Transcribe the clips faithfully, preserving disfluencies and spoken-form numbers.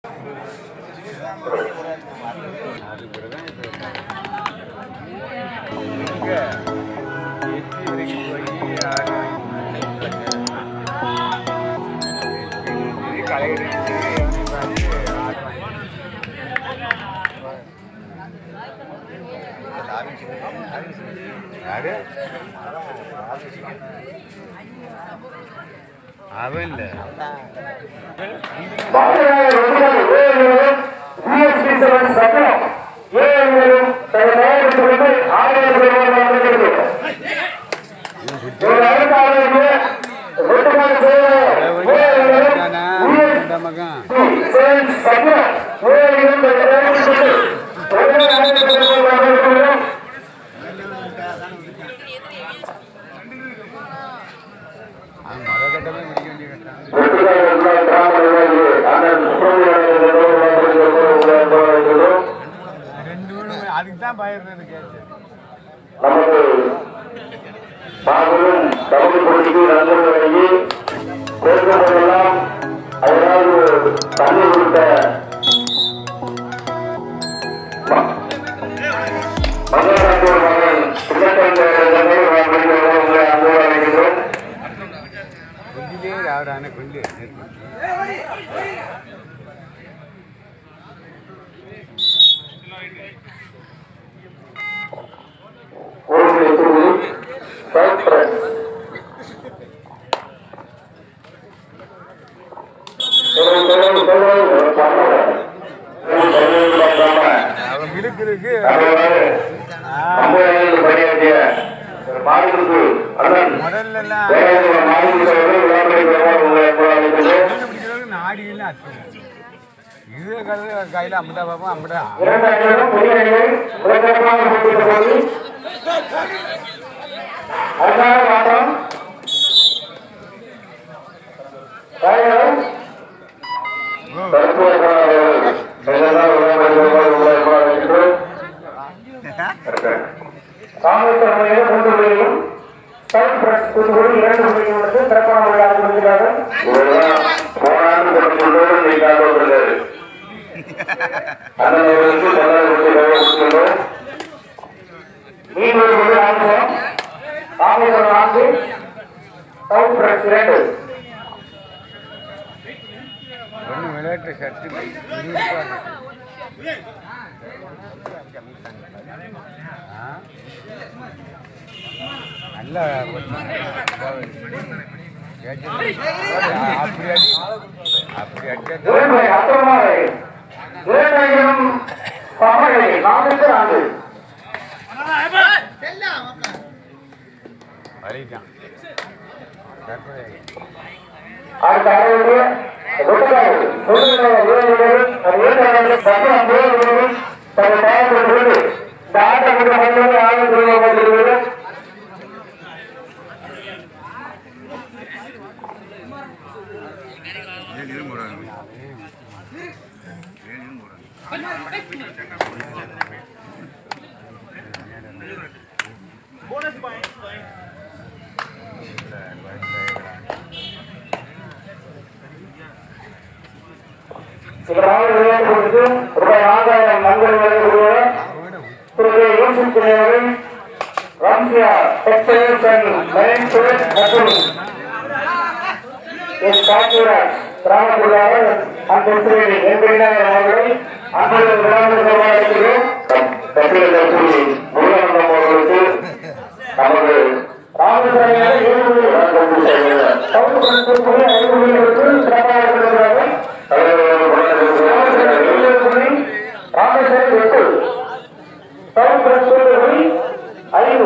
அவன்ல அதுக்குதான் பயிர்றது கேட்டு நமக்கு பாகலும் தமிழ் பொருளுக்கு நண்பர்கள் வழங்கி கோரிக்கைகளெல்லாம் அதாவது தண்ணி கொடுத்த மங்களாத்தூர் மகன் உங்களை அன்போடு அழைக்கின்றோம். கொஞ்சிலே யாரான கொஞ்சம் இது கையில அம்பதா பாப்போம் அம்பதா காங்கிரஸ் மூன்று பேரையும் தூத்துக்குடி இரண்டு பேரையும் வந்து சிறப்பான முறையாக கொடுக்கிறார்கள். மீனவர்கள் ஆங்கிலம் காங்கிரஸ் நான்கு சவுத் பிரஸ் இரண்டு விளையாட்டு சர்ச்சு நல்ல அப்படி அடி அப்படி அடிச்சா வலிக்கான் ரூபாய் நான்காயிரம் நன்கொடை வழங்கக்கூடிய திரு யூசுப் அவர்கள் Ramsiya textiles and line stores மற்றும் எஸ் கார்த்திராஜ் கிராமப்புறாளர் அந்த எம்பிரினார் அவர்களை அன்புடன் விழாவில் வரவேற்கிறோம். அவர்களுக்கு நமது ராமசாமியாக ராமசாமி எட்டு சவுத் பிரஸ்புரி ஐந்து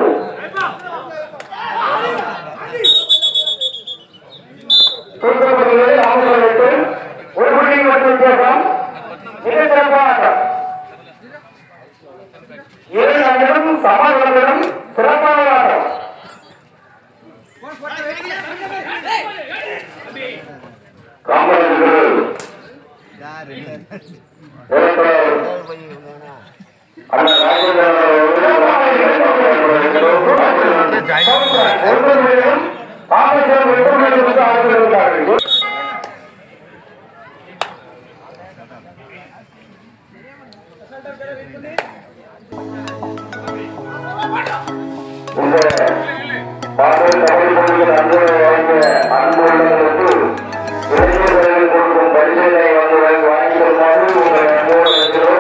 தூத்துக்குடியிலே ராமசாமி எட்டு ஒரு புள்ளி மற்றும் வித்தியாசம் மிக சிறப்பாக ஏழு அணிகளும் சமாளிகளும் சிறப்பான ஆட்டம். பாடல் தமிழ் மொழியில் அன்பு வாய்ந்த அன்பு உள்ளவர்களுக்கு இளைஞர்கள் கொடுக்கும் பரிசீலனை வந்து வாங்கி தருமாறு உங்களை அன்போடு இருக்கிறோம்.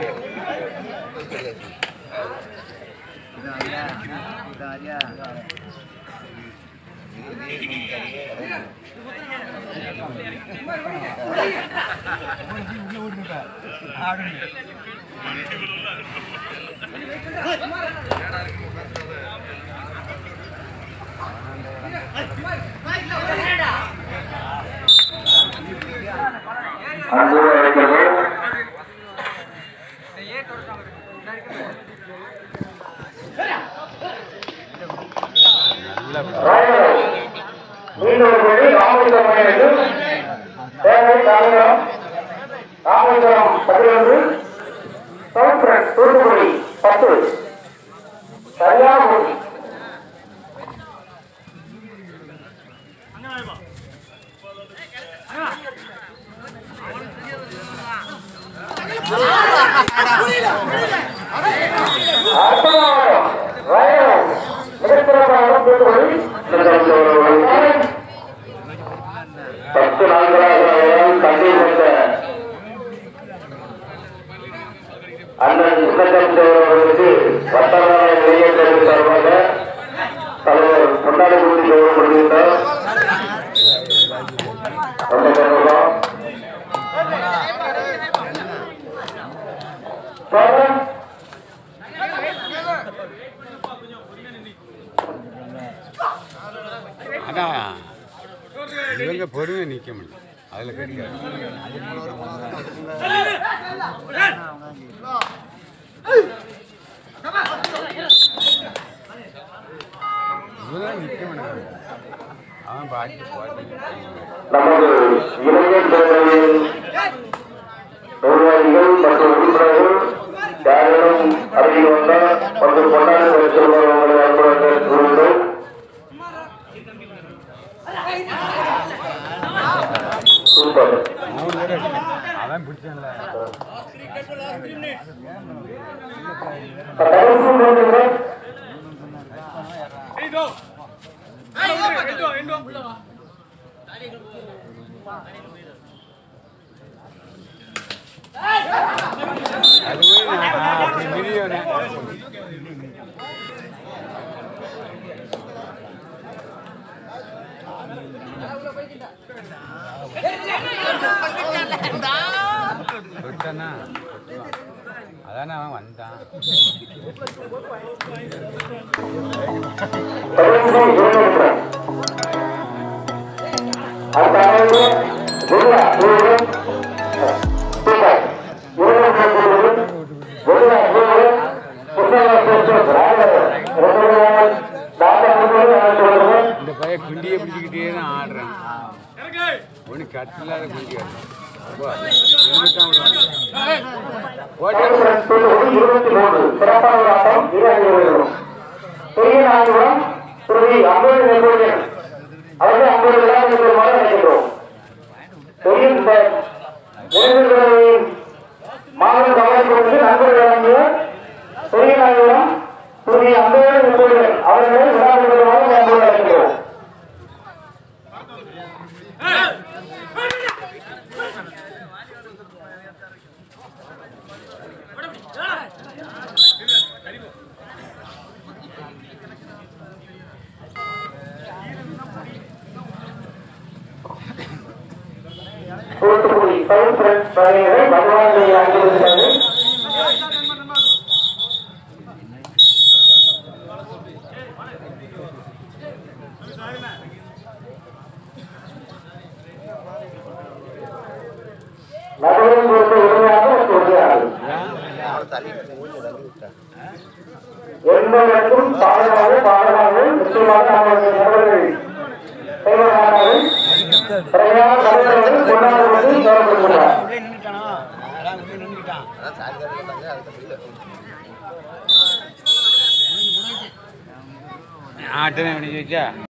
அன்போடு இருக்கிறோம். மீண்டும் ராமேஸ்வரம் ராமேஸ்வரம் பதினொன்று தூத்துக்குடி பத்து சரியான போட்டி. பத்து நாட்களாக கண்டிப்பட்ட அண்ணன் சுந்தரம் தேவர்களுக்கு வட்டமான வெளியேற்றது சார்பாக தலைவர் கொண்டாடி கொடுத்து கௌரவப்படுகின்றார். ரொம்ப சந்தோஷம். அதான் இவங்க பொறுமை நிற்க முடியும் அதில் கிடைக்காது. இவதான் நிற்க முடியாது. அவன் பாட்டு பாட்டு நமது இளைஞர் பேரவையின் நிர்வாகிகள் மற்றும் உறுப்பினர்கள் யாரும் அருகில் வந்தால் மற்றும் கொண்டாடி செல்வார் உங்களை அன்புடன் கூறுகிறோம். சூப்பர். அவன் பிடிச்சல அப்படி மில்லியன் விட்டனா அதானே அவன் வந்தான். இந்த பையன் குண்டியை பிடிச்சிக்கிட்டே தான் ஆடுறேன். ஒன்று கட்டில்லாத குண்டி இருபத்தி மூன்று சிறப்பான ஆட்டம் வீராங்கிகளும் பெரிய நாயகுரம் திருவி அம்பது நெல்கொடியன் அவர்கள் ஐம்பது விளையாட்டு பெருமாறு நினைக்கின்றோம். பெரிய மாநில கவனத்திற்கு நண்பர்கள் வழங்கிய பெரிய நாயகுரம் திருவி அம்பது நெல்கொடியன் அவர்களை விளையாட்டு பெருமாறு அன்போடு அழைக்கின்றோம். தூத்துக்குடி சவுத் பிரெஞ்ச் படையினர் பகவான் அங்கிருக்கிறது. நகரின் பொறுத்த உண்மையாக உறுதியானது என்பதற்கும் பாடமாக பாடமாக நிச்சயமாக நம்முடைய நபர்கள் செய்வதானது சரியான தலைவர்கள் கொண்டாடுவது தேவைப்படுகிறார். ஆட்டமே முடிஞ்சு வச்சா